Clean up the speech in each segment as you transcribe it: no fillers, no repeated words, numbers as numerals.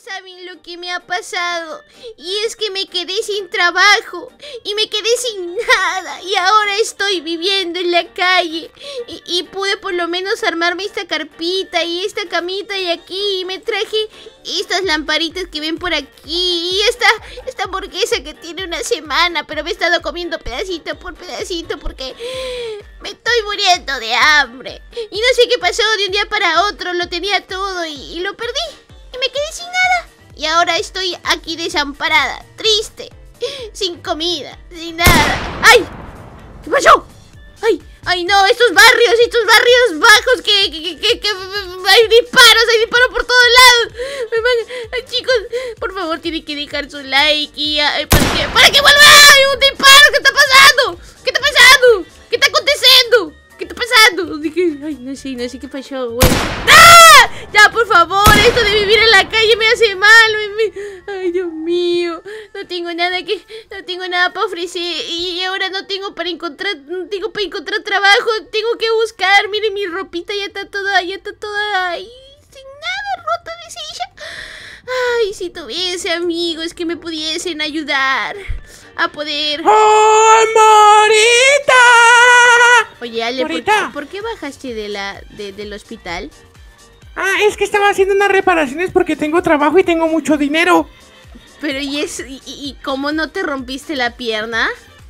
saben lo que me ha pasado. Y es que me quedé sin trabajo. Y me quedé sin nada. Y ahora estoy viviendo en la calle. Y pude por lo menos armarme esta carpita y esta camita de aquí. Y me traje estas lamparitas que ven por aquí. Y esta hamburguesa que tiene una semana. Pero me he estado comiendo pedacito por pedacito porque me estoy muriendo de hambre. Y no sé qué pasó de un día para otro. Lo tenía todo y lo perdí. Y me quedé sin nada. Y ahora estoy aquí desamparada, triste, sin comida, sin nada. ¡Ay! ¿Qué pasó? ¡Ay no! Estos barrios bajos que hay disparos por todos lados. Ay, chicos, por favor tienen que dejar su like y para que vuelva. ¡Hay un disparo! ¿Qué está pasando? ¿Qué está pasando? ¿Qué está aconteciendo? ¿Qué está pasando? Dije, ay, no sé qué pasó, güey. ¡Ah! Ya, por favor, esto de vivir en la calle me hace mal. Ay, Dios mío. No tengo nada para ofrecer. Y ahora no tengo para encontrar trabajo. Tengo que buscar. Miren, mi ropita ya está toda ahí, sin nada, rota, deshecha. Ay, si tuviese amigos que me pudiesen ayudar a poder... ¡Oh, Morita! Oye, Ale, ¿por qué bajaste del hospital? Ah, es que estaba haciendo unas reparaciones porque tengo trabajo y tengo mucho dinero. Pero ¿y cómo no te rompiste la pierna?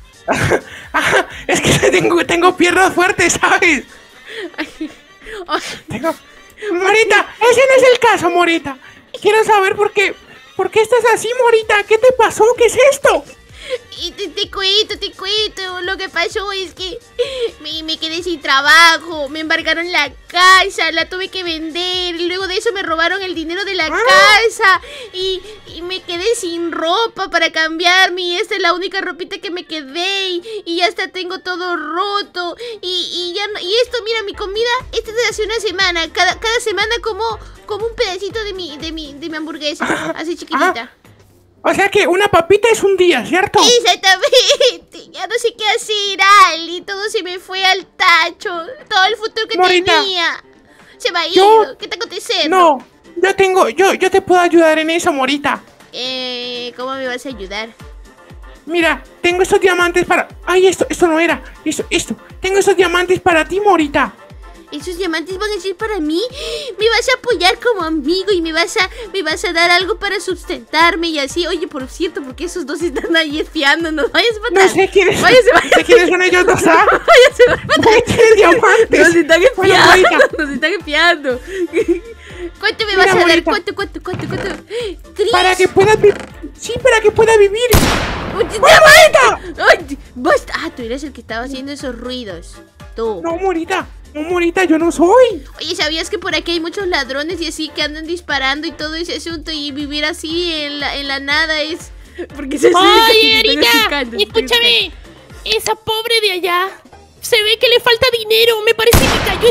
Es que tengo piernas fuertes, ¿sabes? Morita, ese no es el caso, Morita. Quiero saber por qué estás así, Morita. ¿Qué te pasó? ¿Qué es esto? Y te cuento. Lo que pasó es que me quedé sin trabajo. Me embargaron la casa, la tuve que vender. Y luego de eso me robaron el dinero de la casa. Y me quedé sin ropa para cambiarme. Y esta es la única ropita que me quedé. Y ya hasta tengo todo roto. Y esto, mira, mi comida, esta es de hace una semana. Cada semana como un pedacito de mi hamburguesa. Así chiquitita. O sea que una papita es un día, ¿cierto? Exactamente. Ya no sé qué hacer, Ali. Todo se me fue al tacho. Todo el futuro que tenía se me ha ido. ¿Qué está aconteciendo? No, yo te puedo ayudar en eso, Morita. ¿Cómo me vas a ayudar? Mira, tengo estos diamantes para... Ay, esto no era. Esto. Tengo esos diamantes para ti, Morita. ¿Esos diamantes van a ser para mí? ¿Me vas a apoyar como amigo y me vas a dar algo para sustentarme y así? Oye, por cierto, ¿por qué esos dos están ahí espiándonos? Váyase para atrás. No sé quiénes son ellos dos, ¿ah? Váyase para atrás. ¿Qué diamantes? Nos están espiando. ¿Cuánto me vas a dar? ¿Cuánto? Para que puedas vivir. Sí, para que pueda vivir. ¡Diamante! ¡Ay, basta! Ah, tú eres el que estaba haciendo esos ruidos. Tú. No, Morita, yo no soy. Oye, ¿sabías que por aquí hay muchos ladrones y así que andan disparando y todo ese asunto? Y vivir así en la nada es... Porque se Oye, Erika, escúchame. Esa pobre de allá se ve que le falta dinero. Me parece que cayó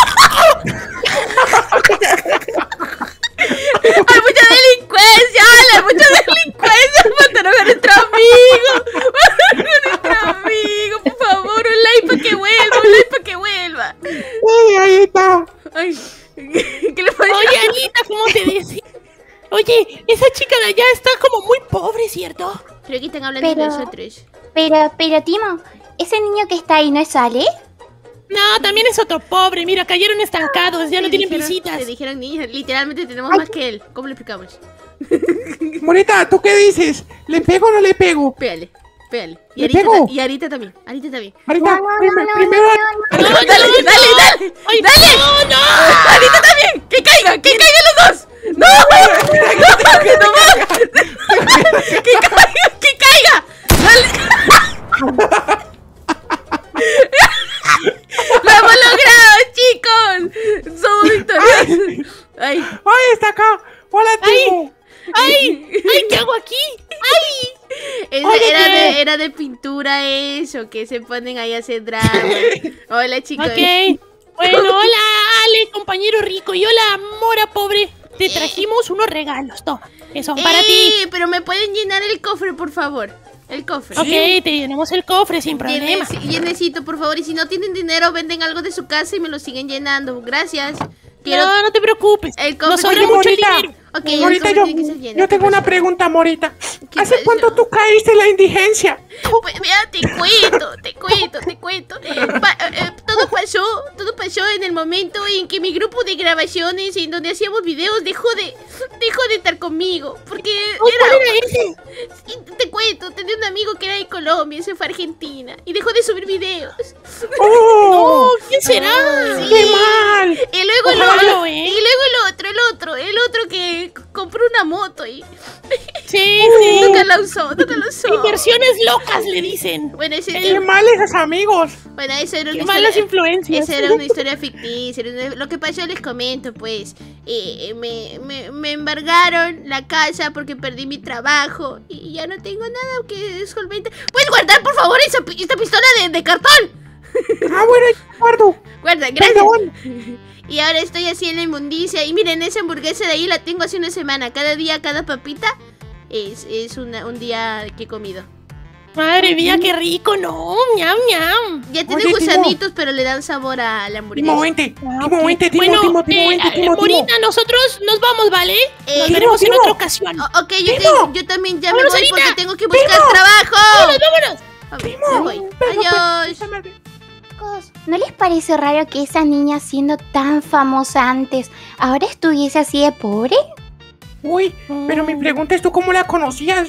¡Hay mucha delincuencia! ¡Hay mucha delincuencia! ¡Mataron a nuestro amigo! ¡Por favor, un like para que vuelva! Ahí está. Ay, ¿qué le pasa? Oye, Anita, ¿cómo te decía? Oye, esa chica de allá está como muy pobre, ¿cierto? Creo que están hablando de nosotros. Pero, Timo, ¿ese niño que está ahí no es Ale? No, también es otro pobre. Mira, cayeron estancados, ya no tienen visitas. Te dijeron niños, literalmente tenemos más que él. ¿Cómo le explicamos? Morita, ¿tú qué dices? ¿Le pego o no le pego? Pégale. Y Arita también. Arita, No, primero... ¡Dale! Ay, ¡Dale! ¡No! ¡Arita también! ¡Que caigan los dos! ¡No! ¡Que caiga! ¡Dale! ¡Lo hemos logrado, chicos! ¡Somos victoriosos! ¡Ay! Está acá! ¡Hola, Timo! ¡Ay! ¿Qué hago aquí? ¡Ay! Era de pintura eso, que se ponen ahí a hacer drama. Hola, chicos. Ok. Bueno, hola, Ale, compañero rico. Y hola, Mora, pobre. Te trajimos unos regalos, toma. Que son para ti. Pero me pueden llenar el cofre, por favor. El cofre. Ok, te llenamos el cofre sin problema. Llenecito, por favor. Y si no tienen dinero, venden algo de su casa y me lo siguen llenando. Gracias. No te preocupes. El cofre. Nos sobra mucho dinero. Ok, Morita, el comer tiene que ser lleno. yo tengo una pregunta, Morita. ¿Qué ¿Hace pasó? cuánto tú caíste en la indigencia? Pues mira, te cuento. Todo pasó en el momento en que mi grupo de grabaciones en donde hacíamos videos dejó de estar conmigo. Porque ¿Cuál era ese? Y te cuento, tenía un amigo que era de Colombia, se fue a Argentina y dejó de subir videos. ¡Oh! No, ¿quién será? Sí. ¡Qué mal! Y luego Ojalá el otro que compró una moto y Sí. nunca la usó. Inversiones locas le dicen. Bueno, ¡Qué mal esos amigos! eso era Qué una malas historia. influencias. Esa era una historia ficticia. Lo que pasó les comento, pues. Me embargaron la casa porque perdí mi trabajo y ya no tengo nada que solventar. ¿Puedes guardar, por favor, esta pistola de cartón? Ah, bueno, guardo. Guarda, gracias. Perdón. Y ahora estoy así en la inmundicia. Y miren, esa hamburguesa de ahí la tengo hace una semana. Cada día, cada papita es un día que he comido. Madre mía, qué rico, ¿no? Ñam, ñam. Ya tiene Oye, gusanitos, pero le dan sabor a la hamburguesa. Timo, vente. Ah, Timo, ok. vente. Bueno, Timo. Morita, nosotros nos vamos, ¿vale? Nos Timo, veremos en Timo. otra ocasión. Ok, Timo. yo también ya me Vámonos, voy Sarita. porque tengo que buscar Timo. trabajo. ¡Vámonos! Me voy. Adiós. Chicos, ¿no les parece raro que esa niña, siendo tan famosa antes, ahora estuviese así de pobre? Uy, pero mi pregunta es, ¿tú cómo la conocías?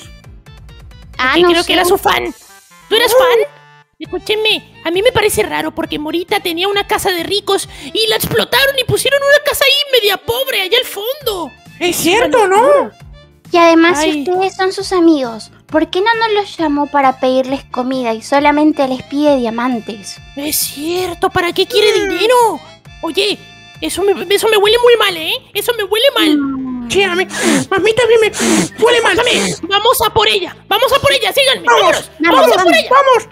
Que no creo sé. que era su fan. ¿Tú eras fan? Escúchenme, a mí me parece raro porque Morita tenía una casa de ricos y la explotaron y pusieron una casa ahí media pobre, allá al fondo. Es cierto, ¿no? Y además, Ay. si ustedes son sus amigos, ¿por qué no nos los llamó para pedirles comida y solamente les pide diamantes? Es cierto, ¿para qué quiere dinero? Oye, eso me huele muy mal, ¿eh? Eso me huele mal. Sí, a mí también me huele mal. Vamos a por ella, síganme, ¡Vamos! vámonos a por ella.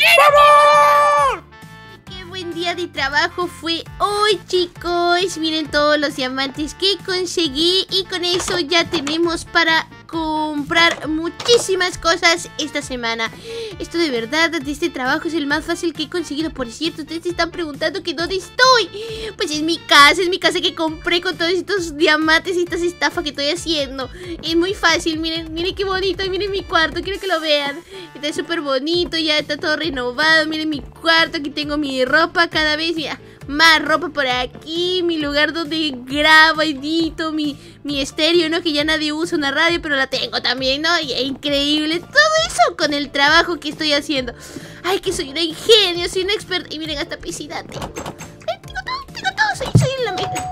¡Vamos! Qué buen día de trabajo fue hoy, chicos. Miren todos los diamantes que conseguí y con eso ya tenemos para comprar muchísimas cosas esta semana. Esto de verdad, de este trabajo es el más fácil que he conseguido. Por cierto, ustedes se están preguntando que dónde estoy. Pues es mi casa que compré con todos estos diamantes y estas estafas que estoy haciendo. Es muy fácil, miren qué bonito, miren mi cuarto, quiero que lo vean. Está súper bonito, ya está todo renovado. Miren mi cuarto, aquí tengo mi ropa cada vez, mira, más ropa por aquí, mi lugar donde grabo, edito, mi estéreo, ¿no? Que ya nadie usa una radio, pero la tengo también, ¿no? Y es increíble, todo eso con el trabajo que estoy haciendo. Ay, que soy una ingenio, soy una experta. Y miren, hasta piscina tengo. Ay, tengo todo, soy en la meta.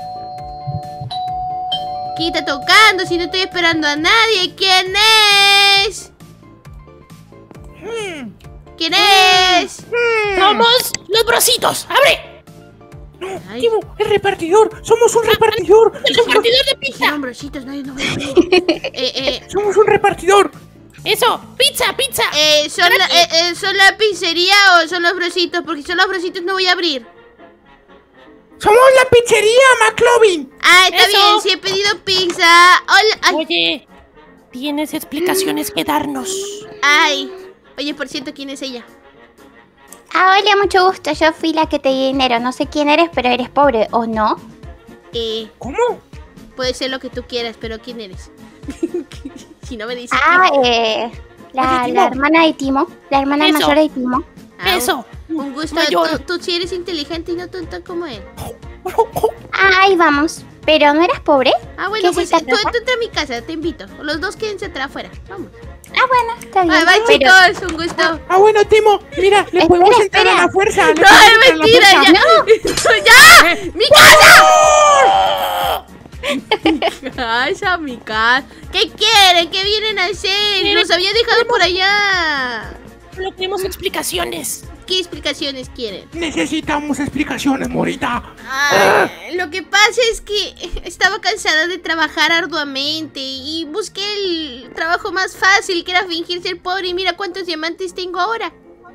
¿Quién está tocando? Si no estoy esperando a nadie, ¿quién es? ¿Quién es? Somos los brositos, ¡abre! Ay, Timo, el repartidor. Somos un repartidor. El repartidor de pizza. dijeron brositos, no voy a abrir. Somos un repartidor. Eso, pizza. ¿Son la pizzería o son los brositos? Porque son los brositos, no voy a abrir. Somos la pizzería McLovin. Ah, está Eso. bien, sí he pedido pizza. Hola. Ay, Oye, tienes explicaciones que darnos. ay. Oye, por cierto, ¿quién es ella? Ah, hola, mucho gusto. Yo fui la que te di dinero. No sé quién eres, pero eres pobre, ¿o no? ¿Cómo? Puede ser lo que tú quieras, pero ¿quién eres? Si no me dices. Ah, Oye, la Timo. hermana de Timo. La hermana Eso. mayor de Timo. Ah, Eso. Un gusto. Mayor. Tú sí eres inteligente y no tonto como él. Ahí vamos. ¿Pero no eras pobre? Ah, bueno, ¿Qué pues es esta tú casa? entra a mi casa, te invito. Los dos quédense atrás afuera. Vamos. Ah, bueno, está bien. Bye, bye, Pero- chicos. Un gusto. Ah, bueno, Timo. Mira, le podemos entrar a espera. la fuerza. le No, podemos es entrar a la mentira, fuerza. ya. ¡Ya! ¡Mi casa! ¡Ay, esa mi casa! ¿Qué quieren? ¿Qué vienen a hacer? Nos había dejado por allá. Solo queremos explicaciones. ¿Qué explicaciones quieren? Necesitamos explicaciones, Morita. Ay, lo que pasa es que estaba cansada de trabajar arduamente y busqué el trabajo más fácil, que era fingir ser pobre, y mira cuántos diamantes tengo ahora.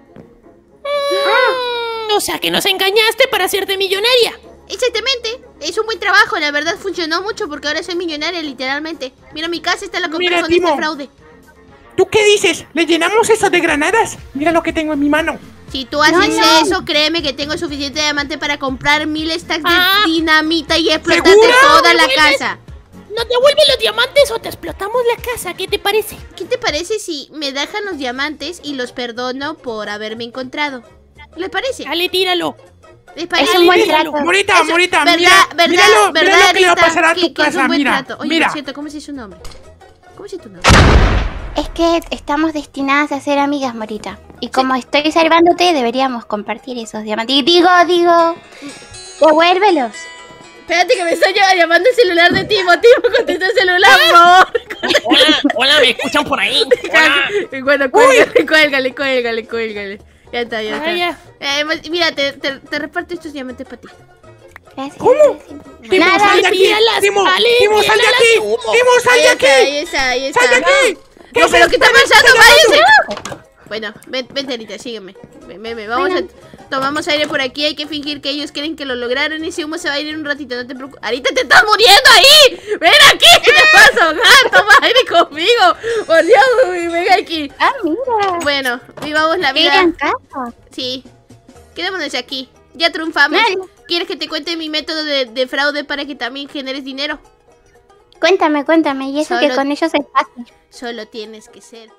O sea que nos engañaste para hacerte millonaria. Exactamente, es un buen trabajo, la verdad funcionó mucho porque ahora soy millonaria literalmente. Mira, mi casa esta la compré Mira, con Timo. este fraude. ¿Tú qué dices? ¿Le llenamos eso de granadas? Mira lo que tengo en mi mano. Si tú haces no. eso, créeme que tengo suficiente diamante para comprar 1000 stacks Ah. de dinamita y explotarte ¿Segura? toda la ¿Me vuelves? casa. ¿Nos devuelven los diamantes o te explotamos la casa? ¿Qué te parece? ¿Qué te parece si me dejan los diamantes y los perdono por haberme encontrado? ¿Le parece? Dale, tíralo. ¿Les parece? Es un buen Tíralo. trato. Morita, Morita, ¿Verdad, mira, verdad, mira verdad, lo que le va a Rita, pasar a que tu es un casa, buen mira, trato? Oye, mira. por cierto, ¿cómo es su nombre? ¿Cómo es tu nombre? Es que estamos destinadas a ser amigas, Morita. Y como estoy salvándote, deberíamos compartir esos diamantes. Y digo, devuélvelos. Espérate que me está llamando el celular de Timo. Timo, contesta el celular, por favor. Hola, ¿me escuchan por ahí? Bueno, cuélgale. Ya está. Ya. Mira, te reparto estos diamantes para ti. Gracias. ¿Cómo? Timo, Nada, sal de aquí. tíralas, Timo, vale, Timo, sal de tíralas aquí. tú. Timo, sal de aquí. Ahí está. Sal de aquí. No, pero ¿qué está Espera, pasando? espera, ¡Váyase! Bueno, vente, Anita, sígueme. Ven, vamos tomamos aire por aquí. Hay que fingir que ellos creen que lo lograron. Ese humo se va a ir en un ratito, no te preocupes. Anita, te estás muriendo ahí. Ven aquí, ¿qué te pasa, ahogar? Toma aire conmigo. Por Dios, ven aquí. Ah, mira. Bueno, vivamos la Qué vida. gran casa. Sí. Quedémonos aquí. Ya triunfamos. Vale. ¿Quieres que te cuente mi método de fraude para que también generes dinero? Cuéntame. Y eso que Solo- con ellos es fácil. Solo tienes que ser